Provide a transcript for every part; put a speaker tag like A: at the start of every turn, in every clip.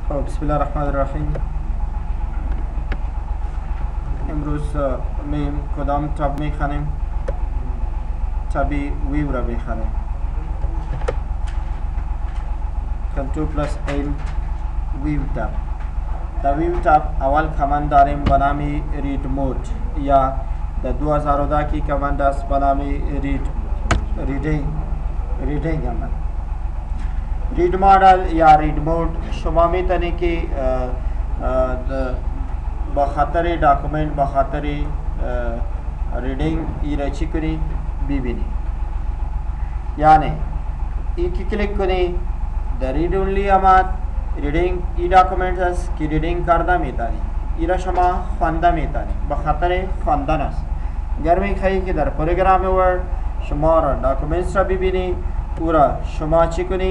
A: बिस्मिल्लाहिर्रहमानिर्रहीम। امروز می کدام تاب میخوانیم؟ تابی ویو را میخوانیم. کنترل پلاس ال ویو تاب. در ویو تاب اول کامند داریم به نام رید مود یا در 2010 کی کامند است به نام ریدینگ کامند. Read model या read mode شما میتونی که با خاطر داکومنت با خاطر ریدینگ ایره چی کنی ببینی، یعنی ای که کلیک کنی در رید اونلی آمد ریدینگ ای داکومنت است که ریدینگ کرده میتونی ایره شما خوانده میتونی با خاطر خواندن است. اگر میخوایی که در پروگرام ورد شما را داکومنتس را ببینی او را شما چی کنی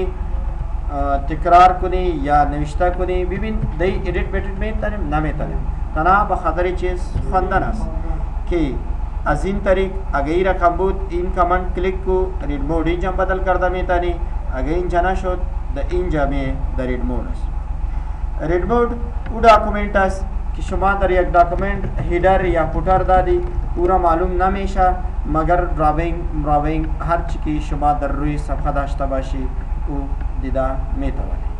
A: تکرار کنی یا نوشته کنی ببین دی ایدیت میتونیم میتونیم نمیتونیم تنها به خاطر چیز خواندن است که از این طریق اگه ای رقم بود این کامند کلیک کو رید مود اینجا بدل کرده میتونی، اگه اینجا نشد در اینجا می در رید مود است. رید مود او داکومنت است که شما در یک داکومنت هیدر یا فوتر دادی او را معلوم نمیشه مگر دراوینگ هر چی که شما در روی صفحه داشته باشی او دیده میتوانی.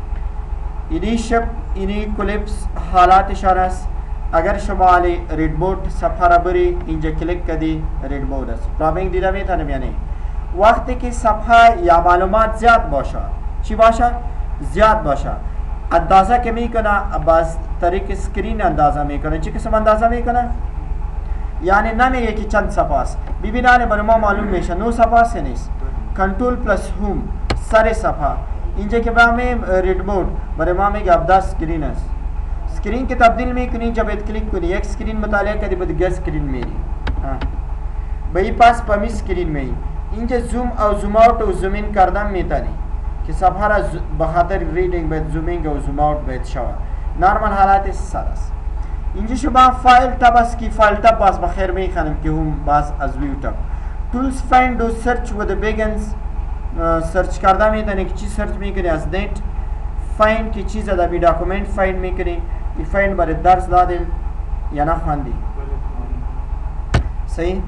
A: اینی شب اینی کلیپس حالاتشان است. اگر شما علی رید مود صفحه را بری اینجا کلیک کردی رید مود است. دراوینگ دیده میتونیم یعنی وقتی که صفحه یا معلومات زیاد باشه چی باشه؟ زیاد باشه اندازه که میکنه باز طریق اسکرین اندازه میکنه. چی قسم اندازه میکنه؟ یعنی نمیگه که چند صفحه است. ببینانه برای ما معلوم میشه 9 صفحه است نیست. کنترل پلاس هوم سر صفحه اینجا که با همه رید مود برای ما میگه 17 اسکرین است. اسکرین که تبدیل میکنی جب کلیک کنی یک اسکرین مطالعه کردی به دیگه اسکرین میری به این پاس پمی اسکرین میری اینجا زوم او زوم آوت و زوم این کردن میتونی که صفحه را بخاطر ریدینگ باید زومینگ و زوم آوت باید شود. نرمال حالات سر است. اینجا شما فایل تب است که فایل تب باز بخیر میخوانم که هم باز از ویو تب tools find و search with the begins سرچ کرده میتونی که چی سرچ میکنی از نیت فایند که چیز در بی داکومنت فایند میکنی ای فایند برای درس دادیم یا نخواندی صحیح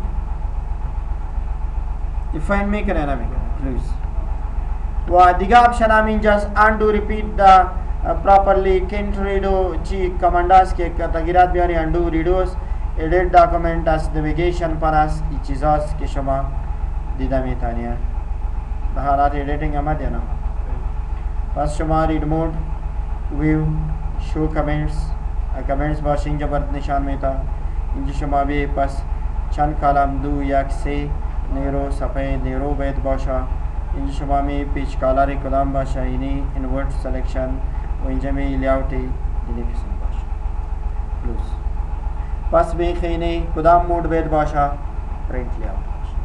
A: ای فایند میکنه یا نمیکنه پلیز. و دیگه آپشن هم اینجاست undo repeat the properly can't redo چی کماند است که تغییرات بیانی undo redos edit document است navigation پر است این چیز است که شما دیده میتونی حالات ایڈیٹنگ آمد یا نا. پس شما رید مود ویو شو کمنٹس باشه اینجا برد نشان میتا اینجا شما بی پس چند کالم 2 1 3 نیرو صفحه نیرو باید باشه. اینجا شما می پیچ کالاری کدام باشه اینی انورت سلیکشن و اینجا می لیاوتی اینی قسم باشه پلوس. پس می خینی کدام مود باید باشه پرینت لیاوت.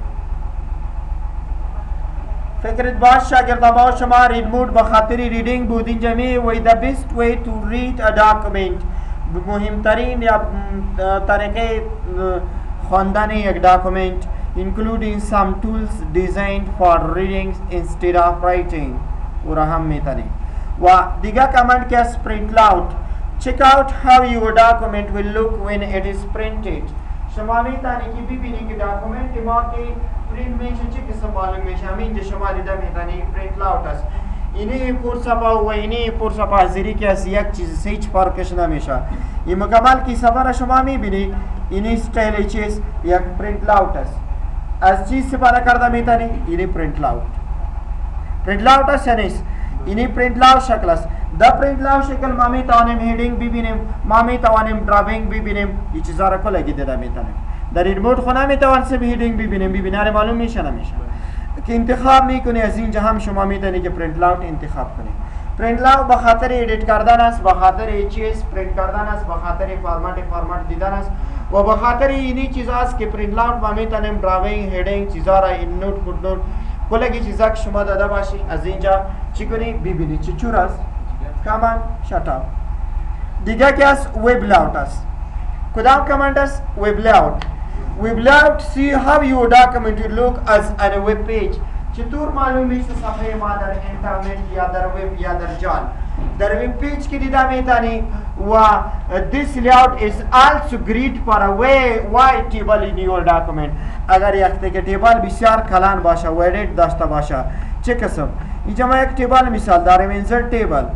A: فکرت باش اگر دباو شما رید مود بخاطر ریدینگ بود اینجا می وی the best way to read a document مهمترین یا طریقه خواندن یک داکومنت including some tools designed for reading instead of writing او را هم میتونی. و دیگه کامند که است print out check out how your document will look when it is printed. شما میتونی که ببینی که داکومنت ما که پرینت میشه چه قسم معلوم میشه همین که شما دیده میتونی پرینت لاوت است. اینی پر صفحه و اینی پر صفحه حاضری که از یک چیز هیچ فرقش نمیشه. این مکمل کی صفحه را شما میبینی اینی استایل چیز یک پرینت لاوت است. از چیز استفاده کرده میتونی اینی پرینت لاوت است یا نیست اینی پرینت لاوت شکل است. دا پرینت لاوت شکل ما میتوانیم هیدینگ ببینیم ما میتوانیم دراوینگ ببینیم این چیزا را کلا دیده میتونیم. در رید مود خونه میتوان سب هیدینگ ببینیم ببیناره معلوم میشه نمیشه که انتخاب میکنی از اینجا هم شما میتونی که پرینت لاوت انتخاب کنی. پرینت لاوت بخاطر ایدیت کردن است بخاطر چیز پرینت کردن است بخاطر فرمت دیدن است و بخاطر اینی چیزا است که پرینت لاوت ما میتونیم دراوینگ هیدینگ چیزا را این نوت فوت نوت کلا کی چیزا که شما داده باشی از اینجا چی کنی ببینی چی چور است کامند شات اپ. دیگه که است وب لاوت است. کدام کامند است وب لاوت. We will have to see how your document will look as on a web page. چطور معلوم میشه صفحه ما در اینترنت یا در وب یا در جال در ویب پیج که دیده میتونی و this layout is also great for a wide table in your document. اگر یک تیبل بسیار کلان باشه ویدت داشته باشه چه قسم اینجا ما یک تیبل مثال داریم insert table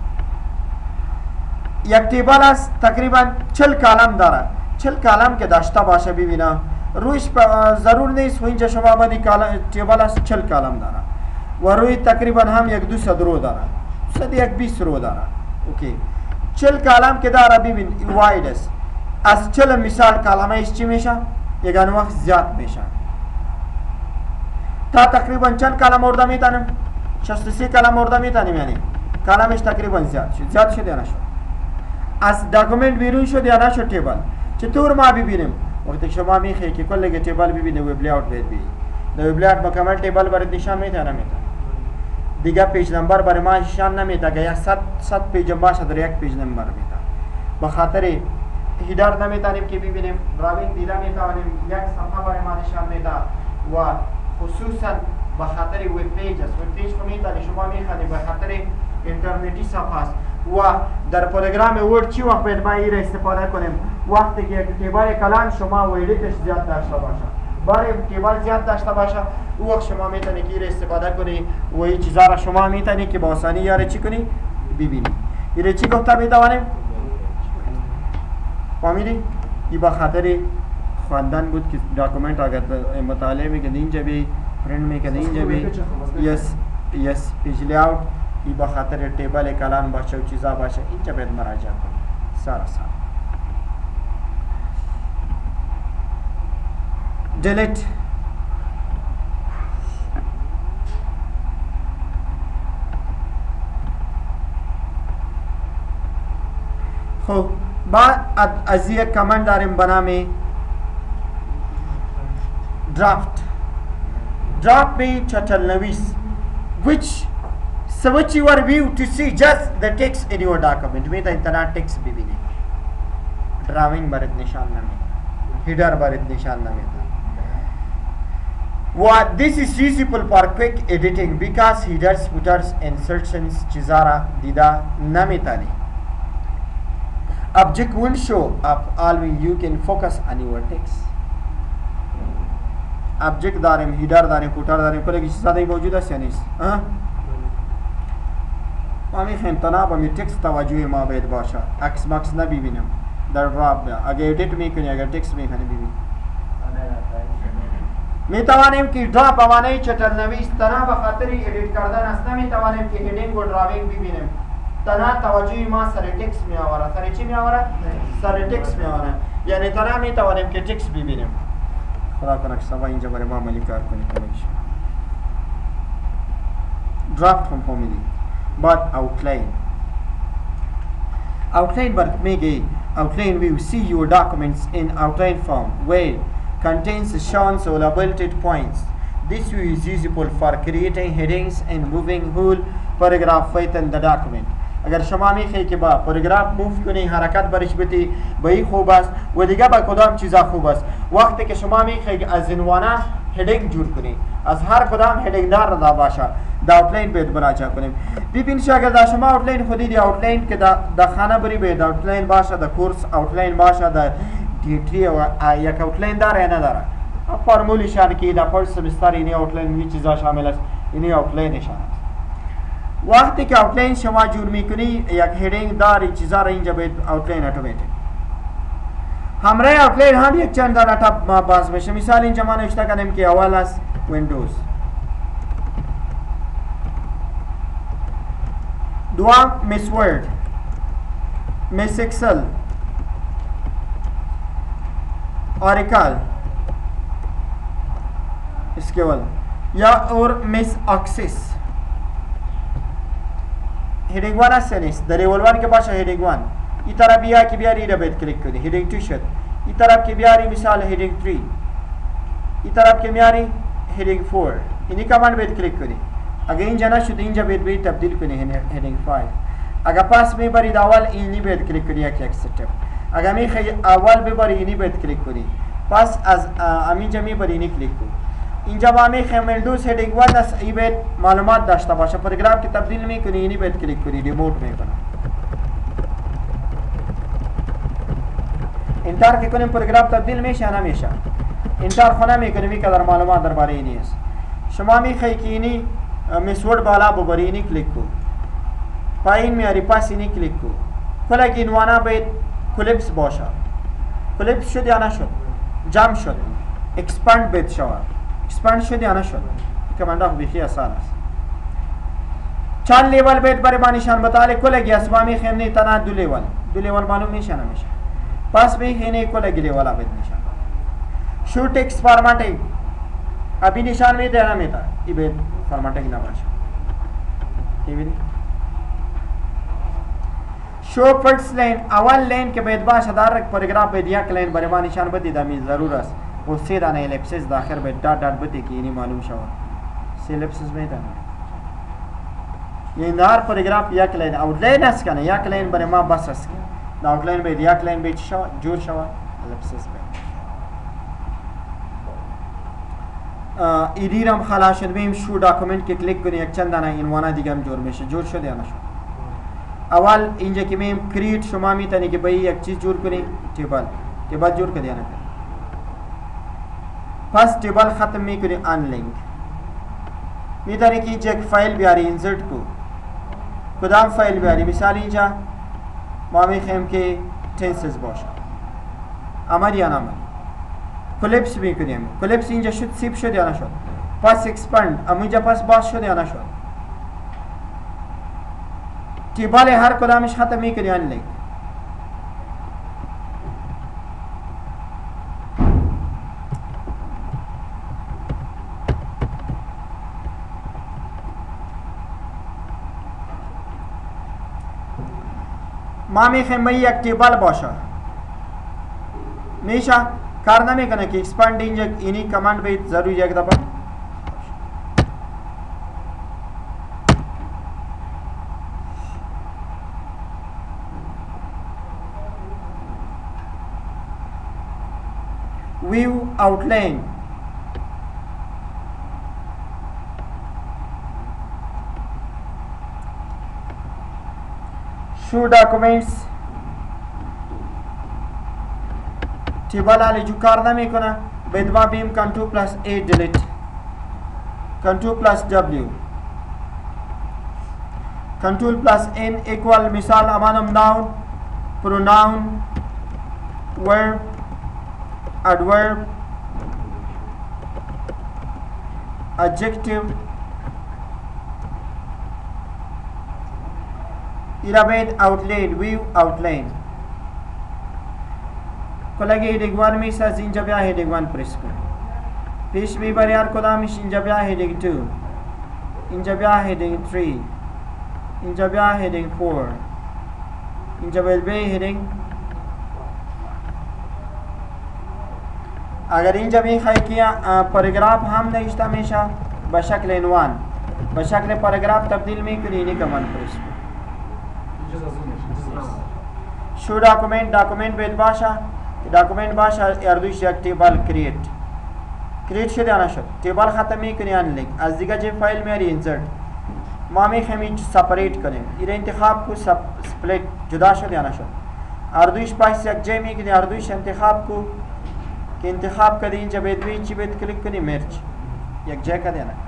A: یک تیبل است تقریبا 40 کالم داره 40 کالم که داشته باشه ببینا رویش ضرور نیست و اینجا شما بدی تیبل است 40 کالم داره و روی تقریبا هم یک 200 رو داره 120 رو داره اوکی 40 کالم که داره ببین واید است از 40 مثال کالمش چی میشه یگان وقت زیاد میشه تا تقریبا چند کالم ارده میتونیم 63 کالم ارده میتونیم یعنی کالمش تقریبا زیاد شد یا نشد از داکومنت بیرون شد یا نشد تیبل چطور ما ببینیم وقتی شما میخوای که کل تیبل ببینی ویب لیاوت ببینی ویب لیاوت مکمل تیبل برات نشان میده نمیده دیگه پیج نمبر برای ما نشان نمیده که 100 پیج باشه در یک پیج نمبر میده به خاطر هیدر نمیتونیم که ببینیم دراوینگ دیده میتونیم یک صفحه برای ما نشان میده و خصوصا به خاطر ویب پیج است ویب پیج رو میتونی شما میخوانی به خاطر اینترنتی صفحه است و در پروگرام ورد چی وقت باید ما این را استفاده کنیم وقتی که یک تیبل کلان شما ویدتش زیاد داشته باشه برای تیبل زیاد داشته باشه او وقت شما میتونی که این را استفاده کنی و این چیزا را شما میتونی که با آسانی یاره چی کنی ببینی این را چی گفته میتوانیم فهمیدی این به خاطر خواندن بود که داکومنت اگر مطالعه میکنی اینجا بی پرینت میکنی اینجا بی یس پیج لیاوت این به خاطر تیبل کلان باشه و چیزا باشه اینجا باید مراجعه کنی سارا delete خب بعد از یک کامند داریم به نام draft می چتل نویس which switch your view to see just the text in your document می تا انتنا text ببینی drawing برات نشان نمیده header برات نشان نمیده What this is useful for quick editing because headers, footers, insertions چیزارا دیده نمیتونی Object will show up always you can focus on your text. Object داریم header داریم footer داریم کلی چیزا دی موجود است یا نیست ما میخوایم تنها به تکست توجه ما باید باشه عکس ماکس نبینیم در راب اگر ادیت میکنی اگر تکست میکنی ببین میتوانیم که دراپ اوانه چتل نویس تنها به خاطر ادیت کردن است نمیتوانیم که هیدینگ و دراوینگ ببینیم تنها توجه ما سر تکست می آورد سر چی می آورد؟ سر تکست می آورد یعنی تنها می توانیم که تکست ببینیم خدا کنه که سبا اینجا برای ما عملی کار کنی کنیش درافت هم فهمیدی بعد outline برات میگه outline view see your documents in outline form where contains shown or bulleted points this view is useful for creating headings and moving whole paragraph within the document اگر شما میخوایی که با پاراگراف موو کنی حرکت برش بدی با این خوب است و دیگه با کدام چیزا خوب است وقتی که شما میخوایی از عنوانه هدینگ جور کنی از هر کدام هدینگ دار دا باشه دا اوتلاین باید مراجعه کنیم ببین اگر دا شما اوتلاین خودی دی اوتلاین که دا خانه بری باید اوتلاین باشه دا کورس اوتلاین باشه دا دیتری و یک اوتلاین داره یا نداره فرمولی شان که دا فرست سمستر اینی اوتلاین می چیزا شامل است اینی اوتلاینشان است وقتی که اوتلاین شما جور میکنی یک هیدینگ داری چیزا را اینجا باید اوتلاین اتوماتیک همراه اوتلاین هم یک چند دانه تب ما باز بشه مثال اینجا ما نوشته کنیم که اول از ویندوز دوام مس ورد مس اکسل اوراکل اسکیول یا اور مس اکسس هیدینگ 1 است نیست در لیول 1 که باشه هیدینگ 1 این طرف بیا که بیاری این را باید کلیک کنی هیدینگ 2 شد این طرف که بیاری مثال هیدینگ 3 این طرف که میاری هیدینگ 4 اینی کمان باید کلیک کنی اگر اینجا نشد اینجا باید تبدیل کنی هیدینگ 5 اگر پاس میبرید اول اینی باید کلیک کنی یک ستپ اگر میخوای اول ببری اینی باید کلیک کنی پس از همینجا میبری اینی کلیک کنی اینجا با می خملدوس هدینگ 1 است. ای باید معلومات داشته باشه. پاراگراف که تبدیل میکنی اینی باید کلیک کنی، ریموت میکنه. انتر که کنیم پاراگراف تبدیل میشه نمیشه. انتر خونه میکنیم این قدر معلومات درباره اینی است. شما میخوای که اینی مسورد بالا ببری اینی کلیک کو. پایین میاری پس اینی کلیک کو. کلا که عنوانه باید کلیپس باشه. کلیپس شد یا نشد؟ جمع شد. اکسپاند باید شود. اکسپاند شد یا نشد؟ کمانده بیخی آسان است. چند لیول باید برای ما نشان بتاله. کلا که اسما میخویم تنها دو لیول معلوم میشه نمیشه. پس میخوینه کلا که لیول باید نشان. شو text formatting अभी निशान में देना में था ये बेद फॉर्मेटिंग ना भाषा ये भी शो फर्स्ट लाइन अवल लाइन के बेद भाषा दार पैराग्राफ पे दिया लाइन बरेबा निशान बदी दामी ज़रूरत वो सीधा ना एलिप्सिस दाखिल बेद डॉट डॉट बदी की नहीं मालूम शवा से एलिप्सिस में था ये इंदार पैराग्राफ या लाइन आउटलाइन है इसका ना या लाइन बरेबा बस इसके ना आउटलाइन बेद या लाइन बेच शवा जोर शवा एलिप्सिस पे ایدیرم خلاص شد بیم شو داکومنت که کلیک کنی یک چند دانه عنوان دیگه هم جور میشه. جور شد یا نشد؟ اول اینجا که میم کریت شما میتونی که به یک چیز جور کنی table جور کردی یا نکردی. پس table ختم میکنی آن لینک میتونی که اینجا یک فایل بیاری انسرت کو کدام فایل بیاری. مثال اینجا ما میخوایم که تنسز باشه امر یا نامر. کلیپس میکنیم. کلیپس اینجا شد سیپ شد یا نشد؟ پس اکسپاند اما اینجا پس باز شد یا نشد؟ Table هر کدامش ختم میکنی آن لینک. ما میخوایم یک table باشه میشه کار نمیکنه که اکسپاند اینجا اینی کماند باید ضرور یک دفعه view outline show documents table आले जो कार नمیکنه باید ما بیم کنترل پلاس A delete کنترل پلاس W کنترل پلاس N equal مثال امانم noun pronoun verb adverb adjective इरा باید outline view outline کلاگی هدینگ 1 میشه از اینجا بیا هدینگ 1 پرس کن پیش میبری هر کدامش اینجا بیا هدینگ 2 اینجا بیا هدینگ 3 اینجا بیا هدینگ 4 اینجا بیا هدینگ اگر اینجا میخوای که پاراگراف هم نوشته میشه به شکل عنوان به شکل پاراگراف تبدیل میکنی اینی کمان پرس کن شو داکومنت باید باشه داکومنت باشه اردوش یک table کریت شد یا نشد table ختم میکنی آن لینک از دیگه چه فایل میاری انسرت ما میخوایم سپریت کنیم این انتخاب کو سپلیت جدا شد یا نشد اردوش پس یک جای میکنی اردوش انتخاب کو که انتخاب کردی اینجا باید چی باید کلیک کنی مرج یک جای کردی نه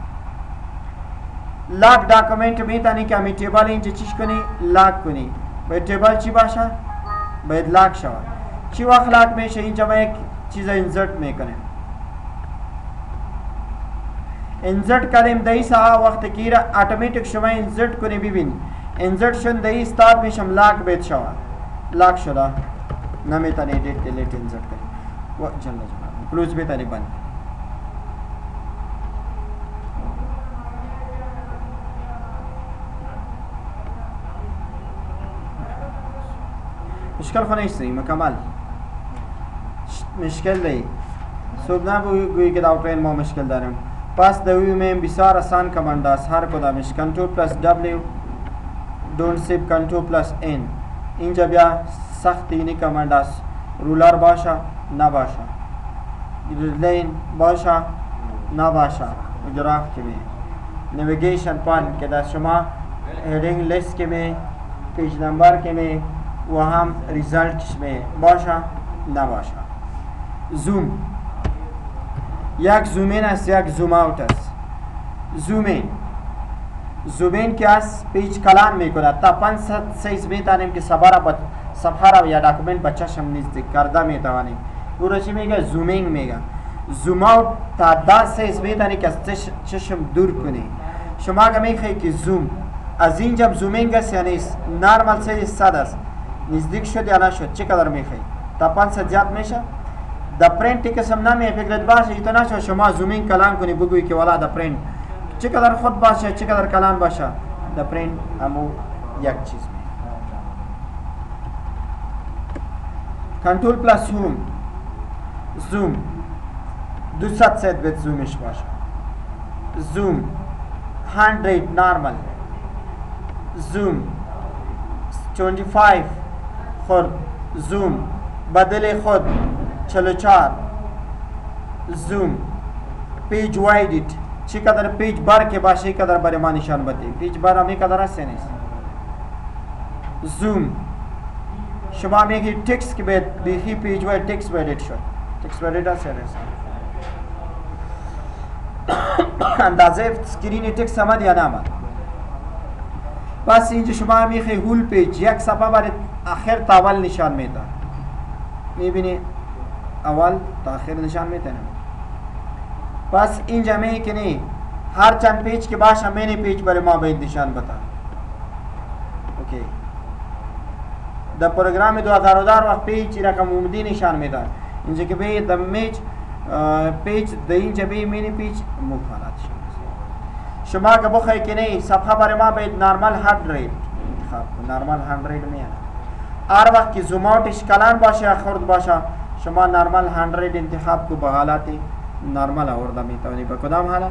A: لاک داکومنت میتونی که همی table اینجا چیش کنی لاک کنی باید table چی باشه باید لاک شود چی وقت لاک میشه اینجا ما یک چیز انسرت میکنیم انسرت کردیم دهی ساعت وقت کی را اتوماتیک شما انسرت کنی ببین انسرت شد دهی استاد میشم لاک بیت شود لاک شده نمیتونی ایدیت دیلیت انسرت کنی و جل جلاله کلوز بیتانی بند مشکل خو نیست مکمل مشکل دی صبح نگویی که آوتلاین ما مشکل داریم پس دوی में بسیار آسان کماند است هر کدامش کنترل پلاس W don't save کنترل پلاس N اینجا بیا سخت اینی کماند است رولر باشه نباشه لین باشه نباشه گراف که می نیویگیشن پوینت که در شما هیدینگ لیست که می پیج نمبر که می و هم ریزالتش می باشه نباشه. زوم یک زومین است یک زوم اوت است. زومین که از پیج کلان میکنه تا 500 سایز میتونیم که صفحه را یا داکومنت به چشم نزدیک کرده میتوانیم. او را چی میگه؟ زومینگ میگه. زوم اوت تا 10 سایز میتونی که از چشم دور کنی. شما اگه میخوایی که زوم از اینجا زومینگ است یا نیست، نرمال سایز 100 است، نزدیک شد یا نشد، چقدر میخوایی؟ تا 500 زیاد میشه؟ د پرینت قسم نمی فکرت باشه ایتو نشه شما زومینگ کلان کنی بگویی که والا د پرینت چقدر خود باشه چقدر کلان باشه، د پرینت همو یک چیز می. کنترل پلاس هوم زوم 200 سید بیت زومش باشه. زوم 100 نارمل. زوم 25 خود. زوم بدل خود 44. زوم پیج وایدیت چقدر پیج بار که باشه قدر برای ما نشان بده. پیج بار همی قدر هست نیست. زوم شما میگی تکست که بیخی پیج وای تکست وایدیت شد. تکست وایدیت هست نیست. اندازه سکرین تکست آمد یا نامد. پس اینجا شما میخوای هول پیج یک صفحه برای آخر تا اول نشان میده. میبینی اول تا آخر نشان میده. پس اینجا میگه که نه هر چند پیج که باشه مینی پیج برای ما باید نشان بده. اوکی. در پروگرام 2010 وقت پیج رقم عمودی نشان میده. اینجا که به د میج پیج د اینجا به مینی پیج مخالفت شما که بخوای که نه صفحه برای ما باید نرمال 100 خب نرمال 100 میاد. هر وقت که زوم اوتش کلان باشه یا خرد باشه شما نرمال 100 انتخاب کو به حالت نرمال آورده میتونی. به کدام حالت؟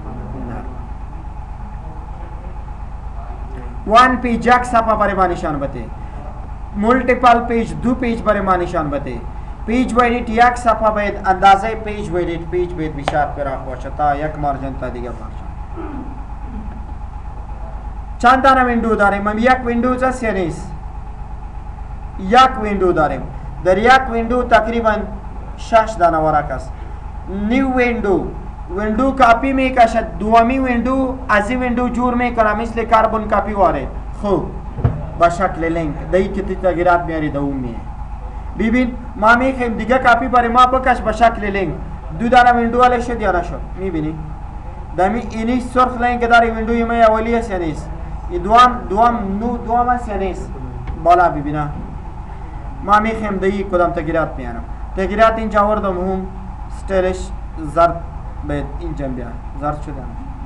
A: نرمال. 1 پیج یک صفحه برای ما نشان بده. ملتیپل پیج 2 پیج برای ما نشان بده. پیج وایدیت یک صفحه باید اندازه پیج وایدیت پیج باید بسیار فراخ باشه تا یک مارجن تا دیگه باشه. چند دانه ویندو داریم؟ هم یک ویندو است یا نیست؟ یک ویندو داریم. در یک ویندو تقریبا 6 دانه ورق است. نیو ویندو کاپی میکشد. دومی ویندو از این ویندو جور میکنه مثل کاربن کاپی واره. خوب با شکل لینک دایی که تغییرات میاری دوم میه. ببین ما میخوایم دیگه کاپی برای ما بکش با شکل لینک. دو دانه ویندو والا شد یا نشد؟ میبینی دمی اینی سرخ لینک داره ویندوی ما اولی است یا نیست؟ دوام است یا نیست؟ بالا ببینه ما میخوایم دیگه کدام تغییرات میارم. تغییرات اینجا آوردم هم ستایلش زرد باید اینجا بیان زرد شده.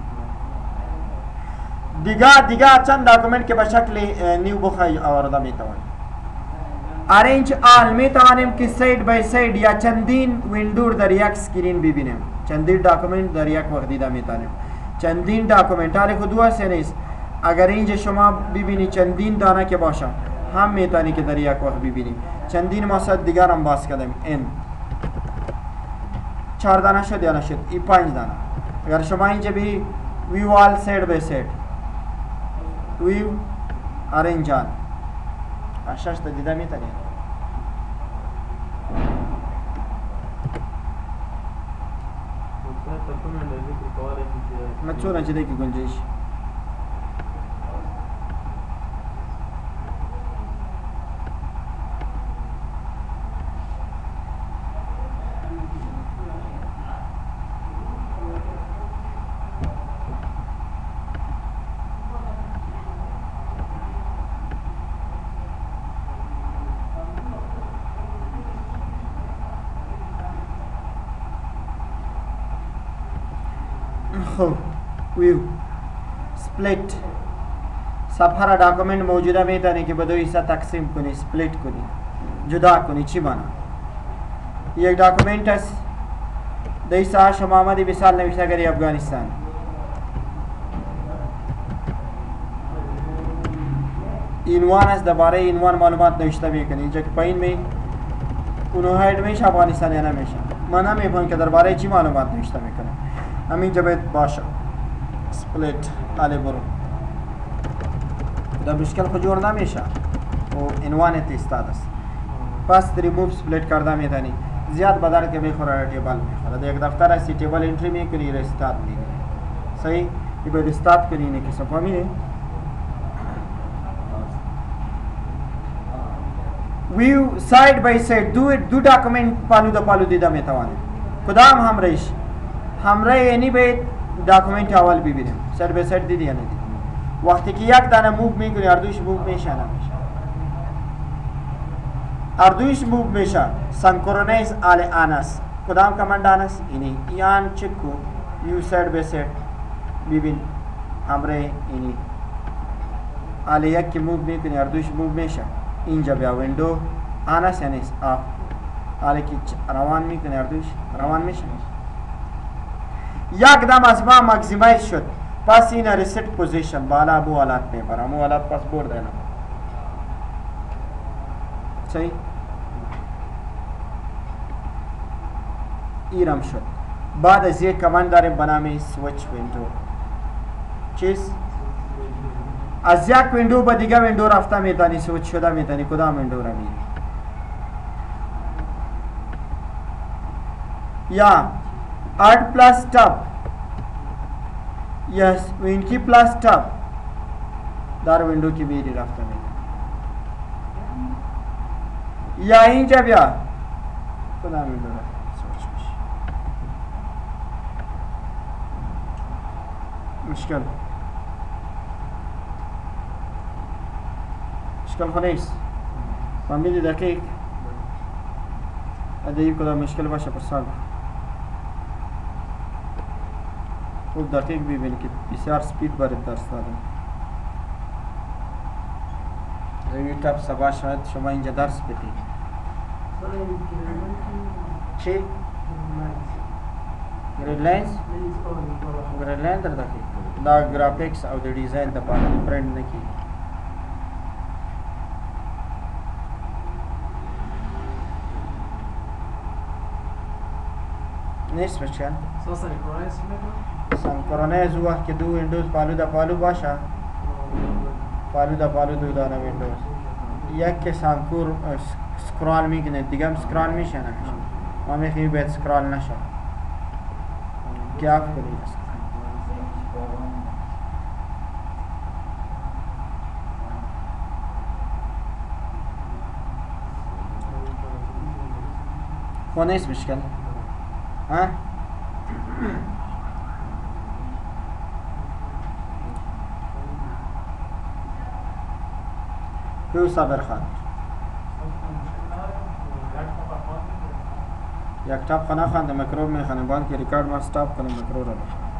A: دیگه چند داکومنت که به شکل نیو بخوای آورده میتوانیم. ارنج آل میتوانیم که ساید بای ساید یا چندین ویندو در یک سکرین ببینیم. چندین داکومنت در یک وقت دیده میتونیم. چندین داکومنت هر خود دو است نیست. اگر اینجا شما ببینی چندین دانه که باشه هم میتونی که در یک وقت ببینیم. چندین مقصد دیگر هم باز کردیم. این 4 دانه شد یا نشد؟ این 5 دانه. اگر شما اینجا بی ویو آل ساید بای ساید ویو ارنج آل اشش تا دیده میتونی. من چون چه دیگه گنجش ویو स्प्लिट صفحه را داکومنت موجوده میتونی که به دو حصه تقسیم کنی، سپلیت کنی، جدا کنی. چی مانا؟ یک داکومنت است در حصه شما آمدی مثال نوشتگری افغانستان. عنوان است، درباره عنوان معلومات نوشته میکنی. اینجا که پایین می اونو هاید میشه افغانستان یا نمیشه. من نمیفهم که درباره چی معلومات نوشته میکنه. همینجا باید باشه سپلیت آله برو در مشکل خود جور نمیشه و عنوان استاد است پس ریموو سپلیت کرده میتونی زیاد بدن که میخوره ټیبل میخوره در یک دفتر هستی ټیبل انتری میکنی رستارت میکنی صحیح ये बार स्टार्ट करिए ने किस फॉर्म में व्यू साइड बाय साइड दो डॉक्यूमेंट पालू दिदा में तवाने खुदाम हमरे यानी बे डॉक्यूमेंट अवल भी साइड बाय साइड दी दिया नहीं वक्त की एक दाना मूव में कोई अर्दुश मूव में शाना अर्दुश मूव में शा सिंक्रोनाइज आले आनस खुदाम कमांड आनस इन्हीं यान चिक्कू व्यू साइड बाय साइड ببین همراه اینی آله یک که موو میکنی اردوش موو میشه اینجا بیا ویندو آن است یعنی آف آله که روان میکنی اردوش روان میشه یک دم از ما ماکسیمایز شد پس این ریست پوزیشن بالا بو حالات میبرم مو حالات پس برد اینا صحیح ایرم شد بعد از یک کماند داریم به نام سویچ ویندو چیز از یک ویندو به دیگه ویندو رفته میتونی سویچ شده میتونی کدام ویندو را میری یا آلت پلاس تاب یا وینکی پلاس تاب در ویندو کی میری رفته میتونی یا اینجا بیا کدام ویندو را مشكل خنيس فهميدي دقيق هذا يكون مشكلة باشا برسال خوب دقيق ببين که بسیار سپید برید درس دادم یوتیوب صبح شاید شما اینجا درس بدید چی؟ گریدلاینز؟ گریدلاین در دقیق دا گرافیکس او د ډیزاین د پاره پرنټ نه کی نیست بچن سنکرونایز وقت که دو ویندوز پالو دا پالو باشه پالو دا پالو دو دانه ویندوز یک که سانکور سکرال میکنه دیگه هم سکرال میشه نمیشه ما میخوایی باید سکرال نشه گیاف کنید خونيس مشكلة ها هو صابر خان یک تاب خانه خانده مکروب میخانه بان که ریکارد ما ستاپ کنه مکروب رو